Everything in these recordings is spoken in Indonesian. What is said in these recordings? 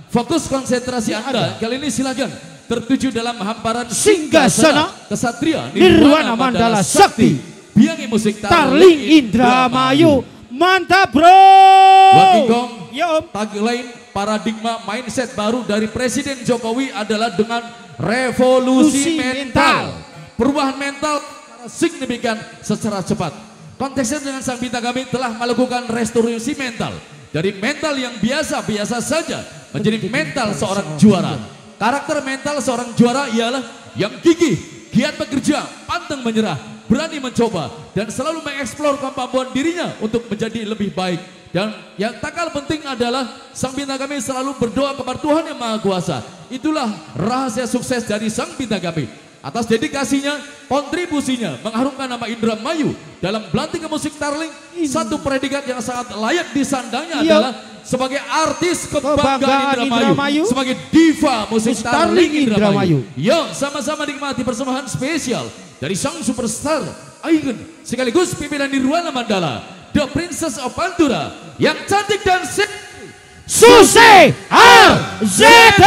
Fokus konsentrasi Anda kali ini silakan tertuju dalam hamparan Singgasana Kesatria Nirwana Mandala Sakti Biangi musik Tarling Indramayu. Mantap bro. Wakigong, Yo. tagline paradigma mindset baru dari Presiden Jokowi adalah dengan revolusi mental. Perubahan mental secara signifikan secara cepat. Konteksnya dengan sang bintang kami telah melakukan restorasi mental. Dari mental yang biasa-biasa saja menjadi mental seorang juara. Karakter mental seorang juara ialah yang gigih, giat bekerja, pantang menyerah, berani mencoba, dan selalu mengeksplor kemampuan dirinya untuk menjadi lebih baik. Dan yang tak kalah penting adalah sang bintang kami selalu berdoa kepada Tuhan Yang Maha Kuasa. Itulah rahasia sukses dari sang bintang kami. Atas dedikasinya, kontribusinya mengharumkan nama Indramayu dalam belantika musik Tarling, satu predikat yang sangat layak disandangnya adalah sebagai artis kebanggaan Indramayu, sebagai diva musik Tarling Indramayu. Yuk sama-sama nikmati persembahan spesial dari sang superstar Aigen sekaligus pimpinan Nirwana Mandala, The Princess of Pantura, yang cantik dan seksi, Susi RZT.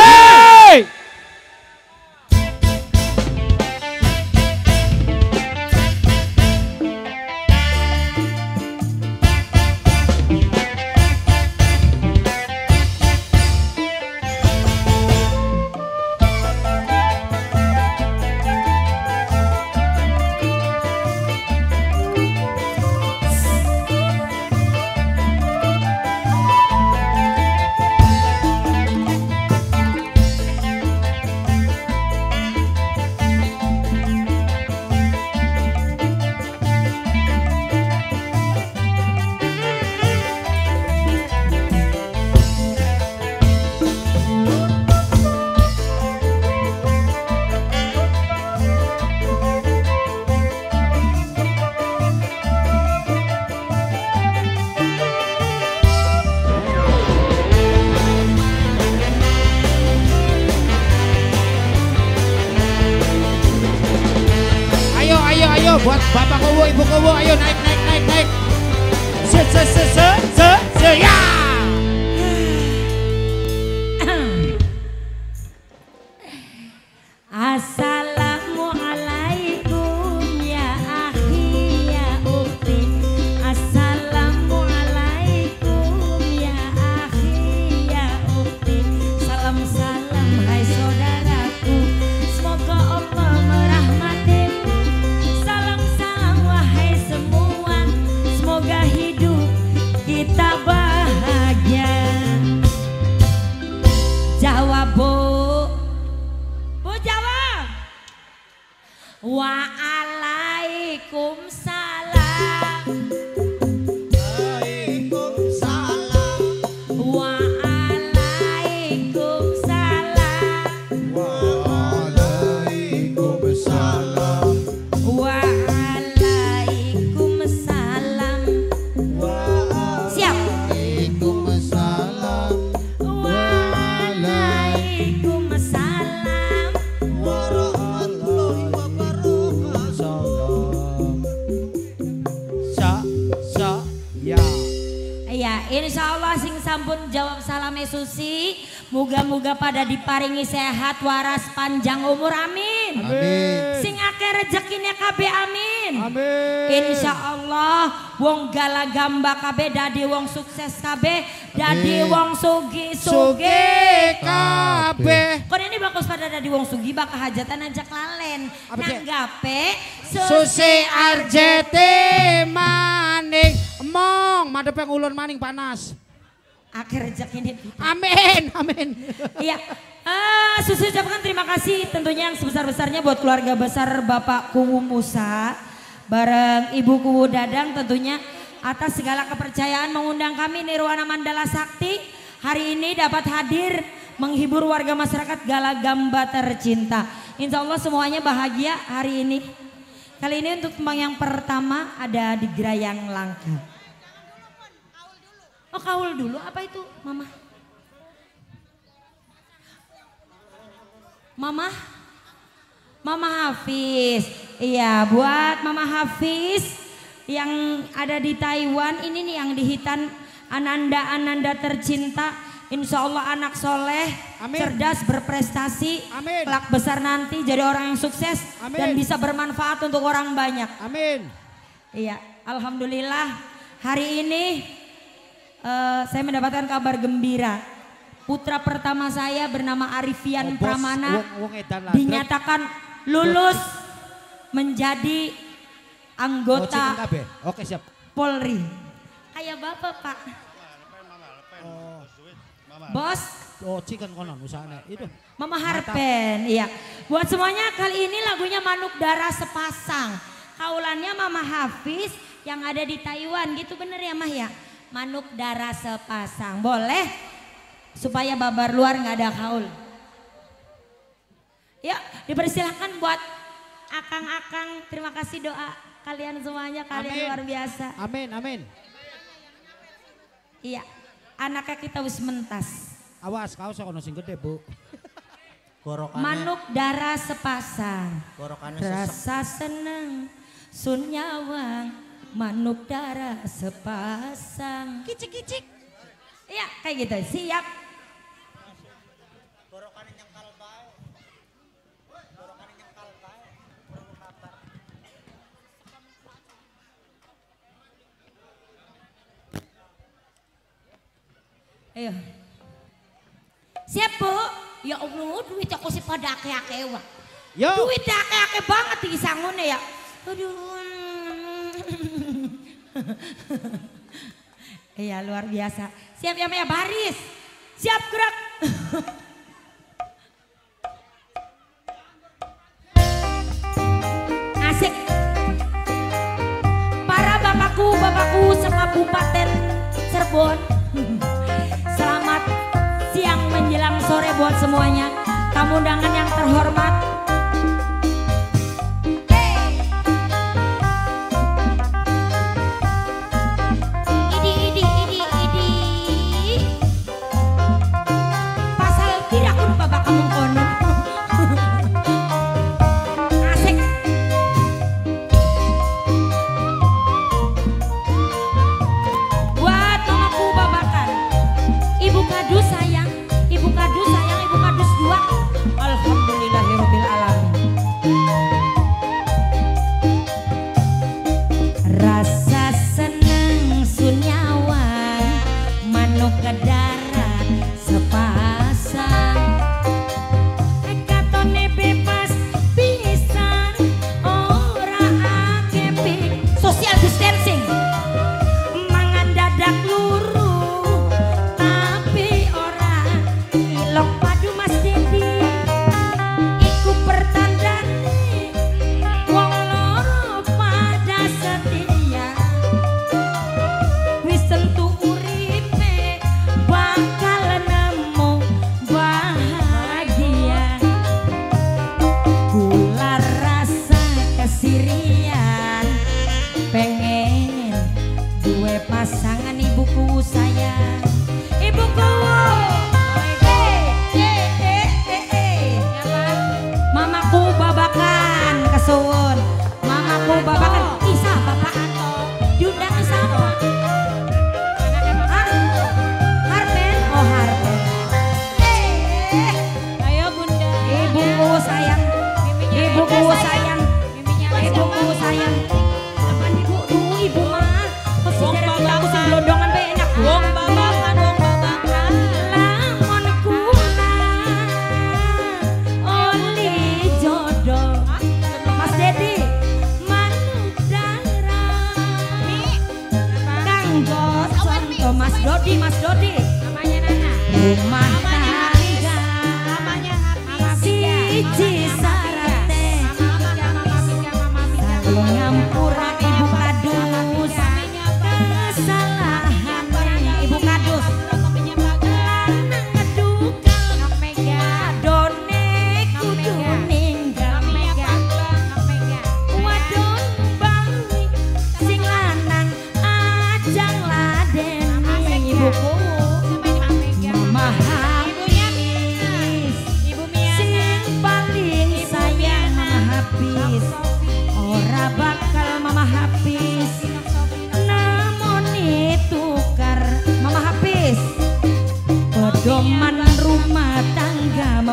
Buat bapak kowo, ibu kowo, ayo naik. Ya. Assalamualaikum ya akhi ya ukhti. Assalamualaikum ya akhi ya ukhti. Salam hai saudaraku. Semoga Allah merahmatimu. Salam wahai semua. Semoga hidup kita bahagia. Jawab Bu jawab. Waalaikumsalam. Siap. Ya, insya Allah sing sampun jawab salame Susi, muga-muga pada diparingi sehat waras panjang umur, amin. Sing akeh rezekinya kabeh, amin. Insya Allah wong galagamba kabeh dadi wong sukses kabeh, dadi wong sugi kabeh. Kon ini bagus pada dadi wong sugi bak hajatan ajak lalen. Nanggape Susi RZT maning emong madep yang ulun maning panas. Akhir rezeki ini. Amin. Iya. Susi ucapkan terima kasih tentunya yang sebesar-besarnya buat keluarga besar Bapak Kuwu Musa bareng Ibu Kuwu Dadang tentunya atas segala kepercayaan mengundang kami Nirwana Mandala Sakti hari ini dapat hadir menghibur warga masyarakat Galagamba tercinta. Insya Allah semuanya bahagia hari ini. Kali ini untuk tembang yang pertama ada di Grayang Langka. Oh, kaul dulu, apa itu Mama? Mama Hafiz. Iya, buat Mama Hafiz yang ada di Taiwan ini nih yang dihitan Ananda tercinta Insya Allah anak soleh, Amin. cerdas, berprestasi, Amin. kelak besar nanti jadi orang yang sukses Amin. dan bisa bermanfaat untuk orang banyak. Amin. Iya, alhamdulillah hari ini saya mendapatkan kabar gembira. Putra pertama saya bernama Arifian Pramana dinyatakan lulus menjadi anggota Oke siap. Polri. Kayak bapak Pak. Bos. Oh chicken konon usahanya itu. Mama Harpen, iya. Buat semuanya kali ini lagunya Manuk Darah Sepasang. Kaulannya Mama Hafiz yang ada di Taiwan gitu bener ya Mah ya? Manuk Darah Sepasang, boleh? Supaya babar luar nggak ada kaul. Ya dipersilahkan buat akang-akang, terima kasih doa kalian semuanya, kalian Amin. luar biasa. Amin amin. Iya, anaknya kita wis mentas. Awas kau sokono sing gede Bu. Manuk darah sepasang, Gorokannya rasa seneng, sun nyawang, manuk darah sepasang. Kicik-kicik. Iya kayak gitu, siap. Ayo. Siap Bu? Ya Allah duit aku sih pada ake-ake wah. Yo. Duit ake-ake banget di sangune ya. Aduh. Iya luar biasa. Siap ya Maya baris. Siap gerak. Asik. Para bapakku sekabupaten Cirebon. Selamat siang menjelang sore buat semuanya. Tamu undangan yang terhormat. Idi. Pasal tidak kun bapak kamu kono. Asik. Buat mamaku babakan. Ibu Kadus sayang, Ibu Kadus 2. Alhamdulillahirabbil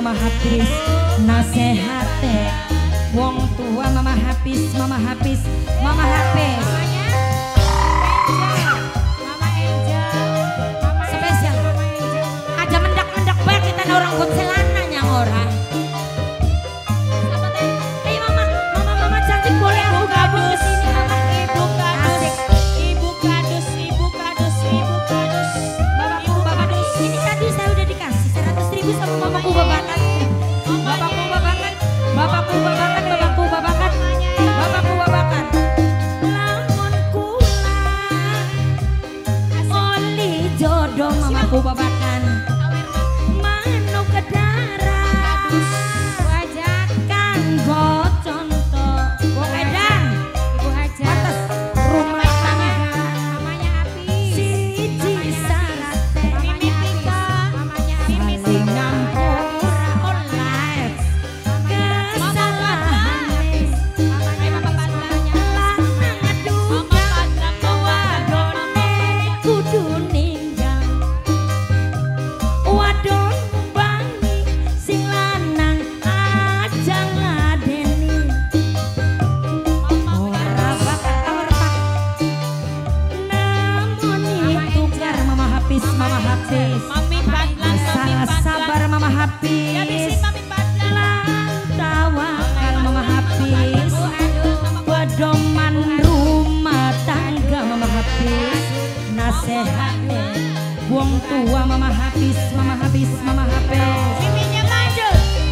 Mama Hafiz nasehate wong tua Mama Hafiz Mama Hafiz Mama Hafiz spesial aja mendak-mendak baik kita orang kuncelana yang orang ayo mama cantik boleh buka bus ini mama ibu kadus bapakku badus ini tadi saya udah dikasih 100.000 sama mamaku babakan lamun kula oli jodoh mamaku babakan manuk ke darat wajah kanggo contoh wong edan ibu hajat rumah tangga mamanya api siji sarate mamanya api saling ngampura online kesalahan lanang aduh wadone kudu ninggal wadon bangi sing lanang aja ngadeni ora bakal namun itu jar Mama Hafiz salah sabar Mama Hafiz lantawakal Mama Hafiz pedoman rumah tangga Mama Hafiz nasehate wong tua Mama Hafiz miminya maju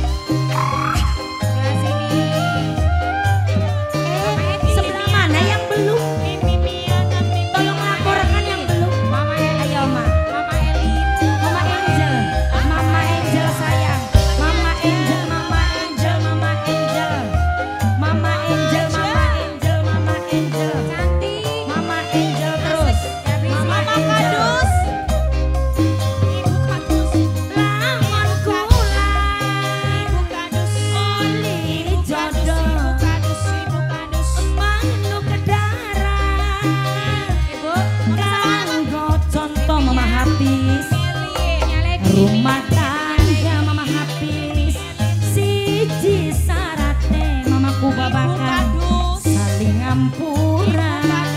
sebelah mana yang belum tolong laporkan yang belum ayo Mama Angel sayang Mama Angel cantik Mama Angel terus Mama Kadus Ibu Kadus lamun kula Ibu Kadus oli jodoh Ibu Kadus manuk ke darat Ibu kanggo contoh Mama Hafiz rumah tangga Mama Hafiz siji sarate mamaku babakan saling ngampura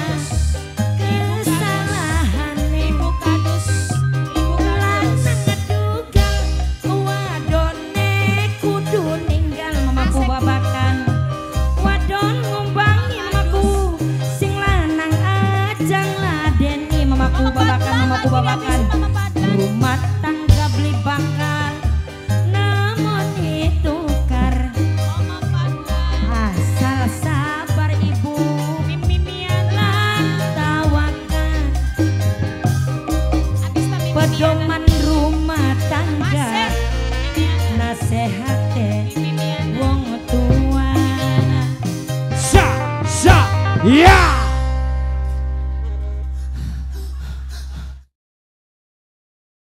kesalahan Ibu Kadus lanang ngedugal wadone kudu ninggal mamaku babakan wadon ngumbangi mamaku sing lanang aja ngladeni mamaku babakan rumah tangga beli bakal namun itu kar asal sabar ibu lantawakan pedoman rumah tangga nasehate wong tua ya